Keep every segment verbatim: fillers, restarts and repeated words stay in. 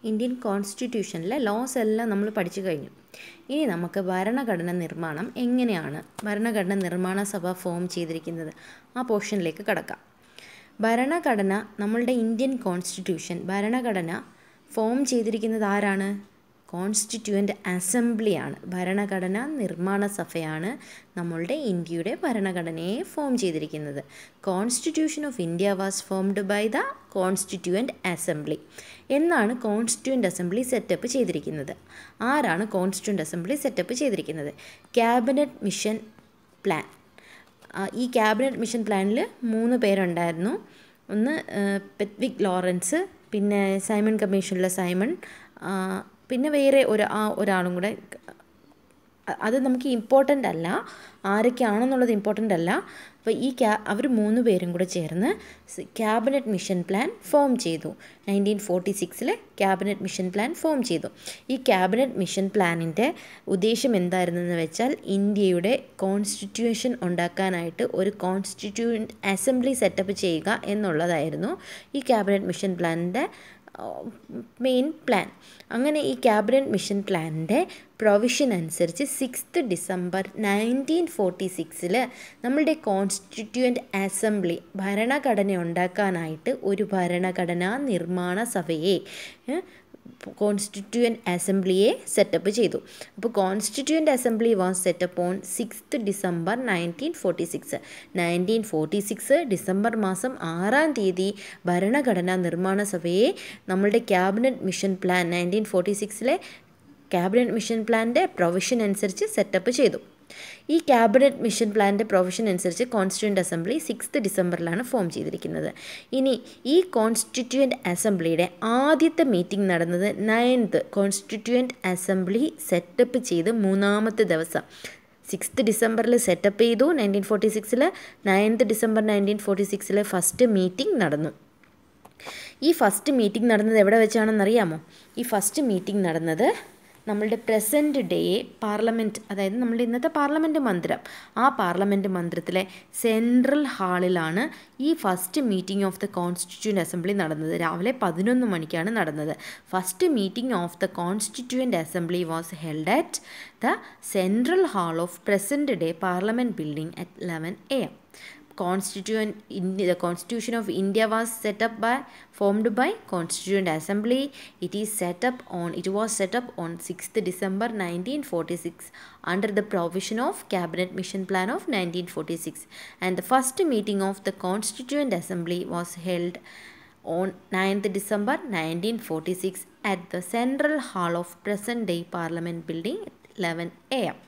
Indian കോൺസ്റ്റിറ്റ്യൂഷനിലെ loss എല്ലാം നമ്മൾ പഠിച്ചു കഴിഞ്ഞു. ഇനി നമുക്ക് ഭരണഘടന നിർമ്മാണം എങ്ങനെയാണ് ഭരണഘടന നിർമ്മാണ സഭ ഫോം ചെയ്തിരിക്കുന്നത് ആ പോർഷനിലേക്ക് കടക്കാം. ഭരണഘടന നമ്മളുടെ ഇന്ത്യൻ കോൺസ്റ്റിറ്റ്യൂഷൻ ഭരണഘടന ഫോം ചെയ്തിരിക്കുന്നത് ആരാണ്? കോൺസ്റ്റിറ്റ്യൂവൻ്റ് അസംബ്ലിയാണ്. ഭരണഘടന നിർമ്മാണ സഭയാണ് നമ്മളുടെ ഇന്ത്യയുടെ ഭരണഘടനയെ ഫോം ചെയ്തിരിക്കുന്നത്. Constitution of India was formed by the constituent assembly എന്നാണ് കോൺസ്റ്റിറ്റ്യൂവൻ്റ് അസംബ്ലി സെറ്റപ്പ് ചെയ്തിരിക്കുന്നത്. ആരാണ് കോൺസ്റ്റിറ്റ്യൂവൻ്റ് അസംബ്ലി സെറ്റപ്പ് ചെയ്തിരിക്കുന്നത്? Cabinet mission plan. ഈ ക്യാബിനറ്റ് മിഷൻ പ്ലാനിൽ മൂന്ന് പേരുണ്ടായിരുന്നു. ഒന്ന് പെറ്റ്വിക് ലോറൻസ്, പിന്നെ സൈമൺ കമ്മീഷനിലെ സൈമൺ, പിന്നെ വേറെ ഒരു ആ ഒരാളും കൂടെ. അത് നമുക്ക് ഇമ്പോർട്ടൻ്റ് അല്ല, ആരൊക്കെയാണെന്നുള്ളത് ഇമ്പോർട്ടൻ്റ് അല്ല. അപ്പോൾ ഈ ക്യാ അവർ മൂന്ന് പേരും കൂടെ ചേർന്ന് ക്യാബിനറ്റ് മിഷൻ പ്ലാൻ ഫോം ചെയ്തു. നയൻറ്റീൻ ഫോർട്ടി സിക്സിൽ ക്യാബിനറ്റ് മിഷൻ പ്ലാൻ ഫോം ചെയ്തു. ഈ ക്യാബിനറ്റ് മിഷൻ പ്ലാനിൻ്റെ ഉദ്ദേശം എന്തായിരുന്നെന്ന് വെച്ചാൽ ഇന്ത്യയുടെ കോൺസ്റ്റിറ്റ്യൂഷൻ ഉണ്ടാക്കാനായിട്ട് ഒരു കോൺസ്റ്റിറ്റ്യൂവൻ്റ് അസംബ്ലി സെറ്റപ്പ് ചെയ്യുക എന്നുള്ളതായിരുന്നു ഈ ക്യാബിനറ്റ് മിഷൻ പ്ലാനിൻ്റെ മെയിൻ പ്ലാൻ. അങ്ങനെ ഈ ക്യാബിനറ്റ് മിഷൻ പ്ലാനിൻ്റെ പ്രൊവിഷൻ അനുസരിച്ച് സിക്സ്ത് ഡിസംബർ നയൻറ്റീൻ ഫോർട്ടി സിക്സിൽ നമ്മളുടെ കോൺസ്റ്റിറ്റ്യൂവൻ്റ് അസംബ്ലി ഭരണഘടന ഉണ്ടാക്കാനായിട്ട് ഒരു ഭരണഘടനാ നിർമ്മാണ സഭയെ കോൺസ്റ്റിറ്റ്യൂവൻ്റ് അസംബ്ലിയെ സെറ്റപ്പ് ചെയ്തു. അപ്പോൾ constituent assembly was set up on sixth December nineteen forty six nineteen forty six December മാസം ആറാം തീയതി ഭരണഘടനാ നിർമ്മാണ സഭയെ നമ്മളുടെ cabinet mission plan nineteen forty സിക്സിലെ ക്യാബിനറ്റ് മിഷൻ പ്ലാൻ്റെ പ്രൊവിഷൻ അനുസരിച്ച് സെറ്റപ്പ് ചെയ്തു. ഈ ക്യാബിനറ്റ് മിഷൻ പ്ലാൻ്റെ പ്രൊവിഷൻ അനുസരിച്ച് കോൺസ്റ്റിറ്റ്യൂവൻ്റ് അസംബ്ലി സിക്സ്ത് ഡിസംബറിലാണ് ഫോം ചെയ്തിരിക്കുന്നത്. ഇനി ഈ കോൺസ്റ്റിറ്റ്യൂവൻ്റ് അസംബ്ലിയുടെ ആദ്യത്തെ മീറ്റിംഗ് നടന്നത് നയൻത്ത് കോൺസ്റ്റിറ്റ്യൂവൻ്റ് അസംബ്ലി സെറ്റപ്പ് ചെയ്ത് മൂന്നാമത്തെ ദിവസം സിക്സ്ത് ഡിസംബറിൽ സെറ്റപ്പ് ചെയ്തു നയൻറ്റീൻ ഫോർട്ടി സിക്സിൽ നയൻത്ത് ഡിസംബർ നയൻറ്റീൻ ഫോർട്ടി സിക്സിലെ ഫസ്റ്റ് മീറ്റിംഗ് നടന്നു. ഈ ഫസ്റ്റ് മീറ്റിംഗ് നടന്നത് എവിടെ വെച്ചാണെന്നറിയാമോ? ഈ ഫസ്റ്റ് മീറ്റിംഗ് നടന്നത് നമ്മളുടെ പ്രസൻറ്റ് ഡേ പാർലമെൻറ്റ്, അതായത് നമ്മളുടെ ഇന്നത്തെ പാർലമെൻറ്റ് മന്ദിരം, ആ പാർലമെൻറ്റ് മന്ദിരത്തിലെ സെൻട്രൽ ഹാളിലാണ് ഈ first meeting of the constituent assembly നടന്നത്. രാവിലെ പതിനൊന്ന് മണിക്കാണ് നടന്നത്. First meeting of the constituent assembly was held at the central hall of present day parliament building at eleven A M. Constituent India, the Constitution of India was set up by formed by Constituent Assembly. It is set up on it was set up on sixth December nineteen forty-six under the provision of Cabinet Mission Plan of nineteen forty-six, and the first meeting of the Constituent Assembly was held on ninth December nineteen forty-six at the Central Hall of present day Parliament Building at eleven a m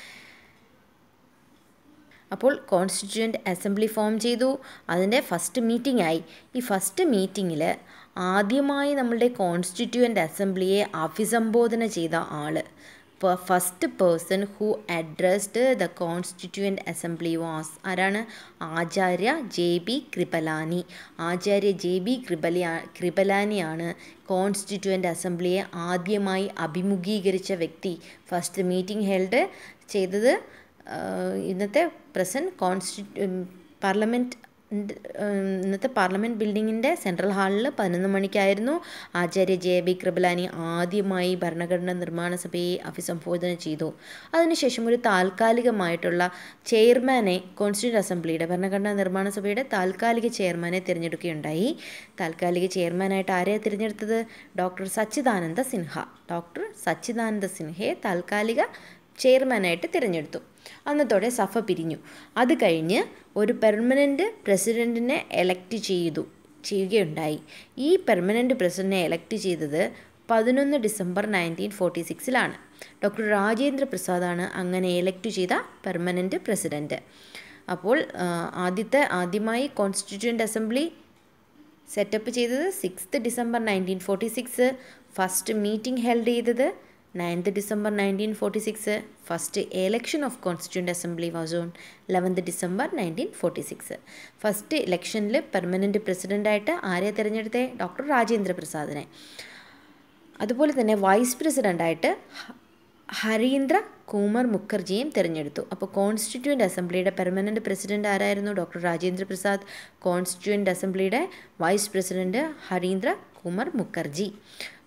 അപ്പോൾ constituent assembly form ചെയ്തു. അതിൻ്റെ first meeting ആയി. ഈ first മീറ്റിങ്ങിൽ ആദ്യമായി നമ്മളുടെ constituent അസംബ്ലിയെ അഭിസംബോധന ചെയ്ത ആൾ, first person who addressed the constituent assembly was ആരാണ്? Acharya J B Kripalani. Acharya J B കൃപലാ കൃപലാനിയാണ് കോൺസ്റ്റിറ്റ്യൂവൻ്റ് അസംബ്ലിയെ ആദ്യമായി അഭിമുഖീകരിച്ച വ്യക്തി. ഫസ്റ്റ് മീറ്റിംഗ് ഹെൽഡ് ചെയ്തത് ഇന്നത്തെ പ്രസൻറ്റ് കോൺസ്റ്റിറ്റ്യൂ പാർലമെൻറ്റ് ഇന്നത്തെ പാർലമെൻറ്റ് ബിൽഡിങ്ങിൻ്റെ സെൻട്രൽ ഹാളിൽ പതിനൊന്ന് മണിക്കായിരുന്നു. ആചാര്യ ജെ ബി കൃപലാനി ആദ്യമായി ഭരണഘടനാ നിർമ്മാണ സഭയെ അഭിസംബോധന ചെയ്തു. അതിനുശേഷം ഒരു താൽക്കാലികമായിട്ടുള്ള ചെയർമാനെ കോൺസ്റ്റിറ്റ്യൂവൻ്റ് അസംബ്ലിയുടെ ഭരണഘടനാ നിർമ്മാണ സഭയുടെ താൽക്കാലിക ചെയർമാനെ തിരഞ്ഞെടുക്കുകയുണ്ടായി. താൽക്കാലിക ചെയർമാനായിട്ട് ആരെയാണ് തിരഞ്ഞെടുത്തത്? ഡോക്ടർ സച്ചിദാനന്ദ സിൻഹ. ഡോക്ടർ സച്ചിദാനന്ദ സിൻഹയെ താൽക്കാലിക ചെയർമാനായിട്ട് തിരഞ്ഞെടുത്തു. അന്നത്തോടെ സഭ പിരിഞ്ഞു. അത് കഴിഞ്ഞ് ഒരു പെർമനൻറ്റ് പ്രസിഡൻറ്റിനെ എലക്ട് ചെയ്തു ചെയ്യുകയുണ്ടായി. ഈ പെർമനൻറ്റ് പ്രസിഡൻറ്റിനെ എലക്ട് ചെയ്തത് പതിനൊന്ന് ഡിസംബർ നയൻറ്റീൻ ഫോർട്ടി സിക്സിലാണ്. ഡോക്ടർ രാജേന്ദ്ര പ്രസാദാണ് അങ്ങനെ എലക്ട് ചെയ്ത പെർമനൻറ്റ് പ്രസിഡൻറ്റ്. അപ്പോൾ ആദ്യത്തെ ആദ്യമായി കോൺസ്റ്റിറ്റ്യൂവൻ്റ് അസംബ്ലി സെറ്റപ്പ് ചെയ്തത് sixth December nineteen forty six. First meeting held ചെയ്തത് ninth December nineteen forty six. First election of constituent assembly was on eleventh December nineteen forty six. First ഇലക്ഷനിൽ permanent പ്രസിഡൻ്റായിട്ട് ആരെ തിരഞ്ഞെടുത്തേ? Doctor Rajendra പ്രസാദിനെ. അതുപോലെ തന്നെ vice പ്രസിഡൻ്റായിട്ട് ഹരീന്ദ്ര കുമാർ മുഖർജിയും തിരഞ്ഞെടുത്തു. അപ്പോൾ കോൺസ്റ്റിറ്റ്യൂവൻ്റ് അസംബ്ലിയുടെ പെർമനൻറ്റ് പ്രസിഡൻ്റ് ആരായിരുന്നു? ഡോക്ടർ രാജേന്ദ്ര പ്രസാദ്. കോൺസ്റ്റിറ്റ്യൂവൻ്റ് അസംബ്ലിയുടെ വൈസ് പ്രസിഡൻറ്റ് ഹരീന്ദ്ര കുമാർ മുഖർജി.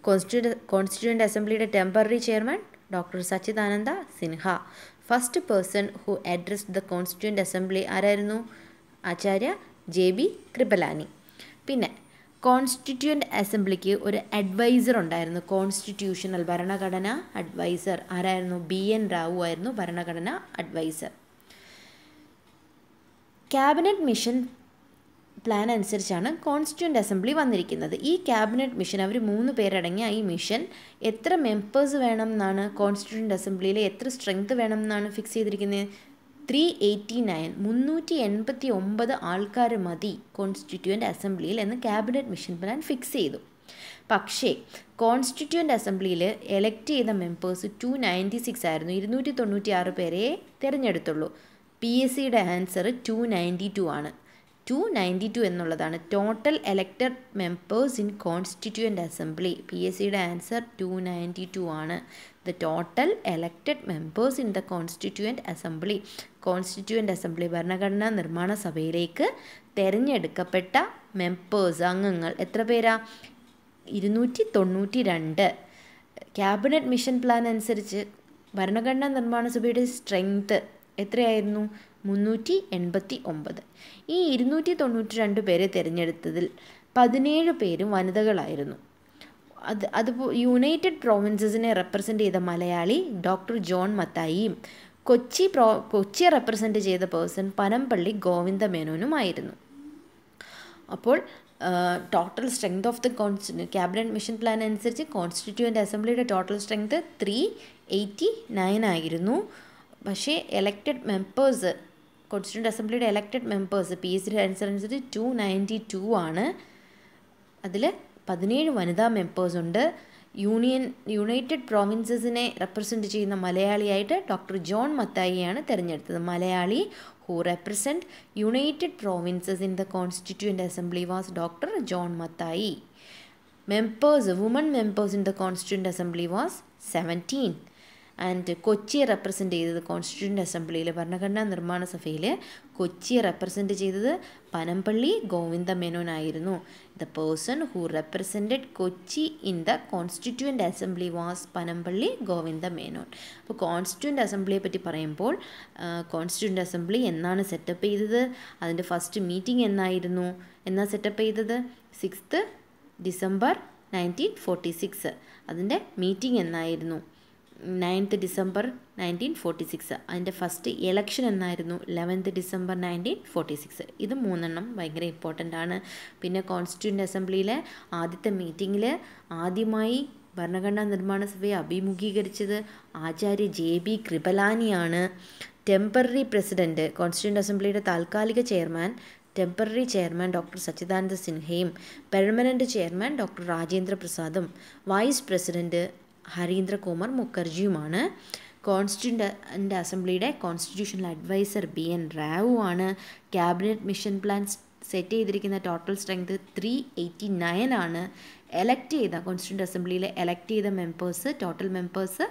കോൺസ്റ്റിറ്റ്യൂ കോൺസ്റ്റിറ്റ്യൂവൻ്റ് അസംബ്ലിയുടെ temporary chairman doctor Sachchidananda Sinha. First person who addressed the constituent assembly ആരായിരുന്നു? Acharya J B Kripalani. പിന്നെ കോൺസ്റ്റിറ്റ്യൂവൻ്റ് അസംബ്ലിക്ക് ഒരു അഡ്വൈസർ ഉണ്ടായിരുന്നു, കോൺസ്റ്റിറ്റ്യൂഷണൽ ഭരണഘടനാ അഡ്വൈസർ. ആരായിരുന്നു? ബി എൻ റാവു ആയിരുന്നു ഭരണഘടനാ അഡ്വൈസർ. ക്യാബിനറ്റ് മിഷൻ പ്ലാൻ അനുസരിച്ചാണ് കോൺസ്റ്റിറ്റ്യൂവൻ്റ് അസംബ്ലി വന്നിരിക്കുന്നത്. ഈ ക്യാബിനറ്റ് മിഷൻ, അവർ മൂന്ന് പേരടങ്ങിയ ഈ മിഷൻ എത്ര മെമ്പേഴ്സ് വേണം എന്നാണ് കോൺസ്റ്റിറ്റ്യൂവൻ്റ് അസംബ്ലിയിൽ എത്ര സ്ട്രെങ്ത് വേണം എന്നാണ് ഫിക്സ് ചെയ്തിരിക്കുന്നത്? ത്രീ എയ്റ്റി നയൻ മുന്നൂറ്റി എൺപത്തി ഒമ്പത് ആൾക്കാർ മതി കോൺസ്റ്റിറ്റ്യൂവൻ്റ് അസംബ്ലിയിൽ എന്ന് ക്യാബിനറ്റ് മിഷൻ പ്ലാൻ ഫിക്സ് ചെയ്തു. പക്ഷേ കോൺസ്റ്റിറ്റ്യൂവൻ്റ് അസംബ്ലിയിൽ എലക്ട് ചെയ്ത മെമ്പേഴ്സ് ടു നയൻറ്റി സിക്സ് ആയിരുന്നു. ഇരുന്നൂറ്റി തൊണ്ണൂറ്റി ആറ് പേരെ തിരഞ്ഞെടുത്തുള്ളൂ. പി എസ് സിയുടെ ആൻസർ ടു നയൻറ്റി ടു ആണ്. ടു നയൻറ്റി ടു എന്നുള്ളതാണ് total elected members in constituent assembly. P S സിയുടെ ആൻസർ ടു നയൻറ്റി ടു ആണ്. The total elected members in the constituent assembly. Constituent assembly ഭരണഘടനാ നിർമ്മാണ സഭയിലേക്ക് തിരഞ്ഞെടുക്കപ്പെട്ട members, അംഗങ്ങൾ എത്ര പേരാ? ഇരുന്നൂറ്റി തൊണ്ണൂറ്റി രണ്ട്. ക്യാബിനറ്റ് മിഷൻ പ്ലാൻ അനുസരിച്ച് ഭരണഘടനാ നിർമ്മാണ സഭയുടെ സ്ട്രെങ്ത് എത്രയായിരുന്നു? മുന്നൂറ്റി എൺപത്തി ഒമ്പത്. ഈ ഇരുന്നൂറ്റി തൊണ്ണൂറ്റി രണ്ട് പേരെ തിരഞ്ഞെടുത്തതിൽ പതിനേഴ് പേരും വനിതകളായിരുന്നു. അത് അതുപോ യുണൈറ്റഡ് പ്രോവിൻസസിനെ റെപ്രസെൻ്റ് ചെയ്ത മലയാളി ഡോക്ടർ ജോൺ മത്തായിയും കൊച്ചി പ്രോ കൊച്ചിയെ റെപ്രസെൻ്റ് ചെയ്ത പേഴ്സൺ പനമ്പള്ളി ഗോവിന്ദ മേനോനുമായിരുന്നു. അപ്പോൾ ടോട്ടൽ സ്ട്രെങ്ത് ഓഫ് ദ കോൺസ്റ്റി ക്യാബിനറ്റ് മിഷൻ പ്ലാൻ അനുസരിച്ച് കോൺസ്റ്റിറ്റ്യൂവൻ്റ് അസംബ്ലിയുടെ total strength three eighty nine ആയിരുന്നു. പക്ഷേ എലക്റ്റഡ് മെമ്പേഴ്സ്, കോൺസ്റ്റിറ്റ്യൂവൻ്റ് അസംബ്ലിയുടെ എലക്റ്റഡ് മെമ്പേഴ്സ് പി എസ് സിയുടെ ആൻസർ അനുസരിച്ച് ടു നയൻറ്റി ടു ആണ്. അതിൽ പതിനേഴ് വനിതാ മെമ്പേഴ്സ് ഉണ്ട്. യൂണിയൻ യുണൈറ്റഡ് പ്രോവിൻസസിനെ റെപ്രസെൻ്റ് ചെയ്യുന്ന മലയാളിയായിട്ട് ഡോക്ടർ ജോൺ മത്തായിയാണ് തിരഞ്ഞെടുത്തത്. Malayali who represent united provinces in the constituent assembly was doctor John Mathai. Members, woman members in the constituent assembly was seventeen. And കൊച്ചിയെ റെപ്രസെൻ്റ് ചെയ്തത് കോൺസ്റ്റിറ്റ്യൂവൻ്റ് അസംബ്ലിയിൽ ഭരണഘടനാ നിർമ്മാണ സഭയിൽ കൊച്ചിയെ റെപ്രസെൻ്റ് ചെയ്തത് പനമ്പള്ളി ഗോവിന്ദ മേനോനായിരുന്നു. The person who represented Kochi in the constituent assembly was Panampilly Govinda Menon. അപ്പോൾ കോൺസ്റ്റിറ്റ്യൂവൻ്റ് അസംബ്ലിയെ പറ്റി പറയുമ്പോൾ കോൺസ്റ്റിറ്റ്യൂവൻ്റ് അസംബ്ലി എന്നാണ് സെറ്റപ്പ് ചെയ്തത്, അതിൻ്റെ ഫസ്റ്റ് മീറ്റിംഗ് എന്നായിരുന്നു, എന്നാ സെറ്റപ്പ് ചെയ്തത്? Sixth December nineteen forty six. അതിൻ്റെ മീറ്റിംഗ് എന്നായിരുന്നു? Ninth December nineteen forty six. അതിൻ്റെ ഫസ്റ്റ് എലക്ഷൻ എന്നായിരുന്നു? Eleventh December nineteen forty six. ഇത് മൂന്നെണ്ണം ഭയങ്കര ഇമ്പോർട്ടൻ്റ് ആണ്. പിന്നെ കോൺസ്റ്റിറ്റ്യൂവൻ്റ് അസംബ്ലിയിലെ ആദ്യത്തെ മീറ്റിങ്ങിൽ ആദ്യമായി ഭരണഘടനാ നിർമ്മാണ സഭയെ അഭിമുഖീകരിച്ചത് ആചാര്യ ജെ ബി കൃപലാനിയാണ്. ടെമ്പററി പ്രസിഡൻറ്റ്, കോൺസ്റ്റിറ്റ്യൂവൻ്റ് അസംബ്ലിയുടെ താൽക്കാലിക chairman temporary chairman doctor Sachchidananda സിൻഹയും പെർമനൻറ്റ് ചെയർമാൻ ഡോക്ടർ രാജേന്ദ്ര പ്രസാദും വൈസ് പ്രസിഡൻറ്റ് ഹരീന്ദ്ര കുമാർ മുഖർജിയുമാണ്. കോൺസ്റ്റിറ്റ്യൂവൻ്റ് അസംബ്ലിയുടെ constitutional adviser B N Rau ആണ്. ക്യാബിനറ്റ് മിഷൻ പ്ലാൻ സെറ്റ് ചെയ്തിരിക്കുന്ന total strength three eighty nine ആണ്. എലക്ട് ചെയ്ത കോൺസ്റ്റിറ്റ്യൂവൻ്റ് അസംബ്ലിയിൽ എലക്ട് ചെയ്ത members, total members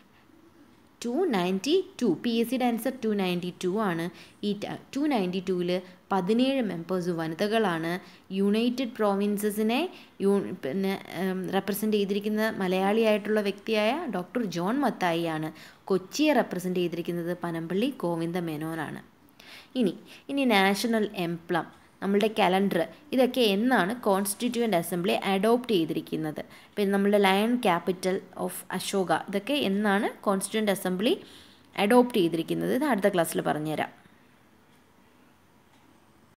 two ninety two. P S സിയുടെ ആൻസർ ടു നയൻറ്റി ടു ആണ്. ഈ ടു നയൻറ്റി ടുവിൽ പതിനേഴ് മെമ്പേഴ്സ് വനിതകളാണ്. യുണൈറ്റഡ് പ്രോവിൻസസിനെ യു പിന്നെ റെപ്രസെൻ്റ് ചെയ്തിരിക്കുന്ന മലയാളിയായിട്ടുള്ള വ്യക്തിയായ ഡോക്ടർ ജോൺ മത്തായി ആണ്. കൊച്ചിയെ റെപ്രസെൻ്റ് ചെയ്തിരിക്കുന്നത് പനമ്പള്ളി ഗോവിന്ദ മേനോനാണ്. ഇനി ഇനി നാഷണൽ എംപ്ലം, നമ്മളുടെ കലണ്ടർ, ഇതൊക്കെ എന്നാണ് കോൺസ്റ്റിറ്റ്യൂവൻ്റ് അസംബ്ലി അഡോപ്റ്റ് ചെയ്തിരിക്കുന്നത്. പിന്നെ നമ്മളുടെ ലയൺ ക്യാപിറ്റൽ ഓഫ് അശോക, ഇതൊക്കെ എന്നാണ് കോൺസ്റ്റിറ്റ്യൂവൻ്റ് അസംബ്ലി അഡോപ്റ്റ് ചെയ്തിരിക്കുന്നത്. ഇത് അടുത്ത ക്ലാസ്സിൽ പറഞ്ഞുതരാം.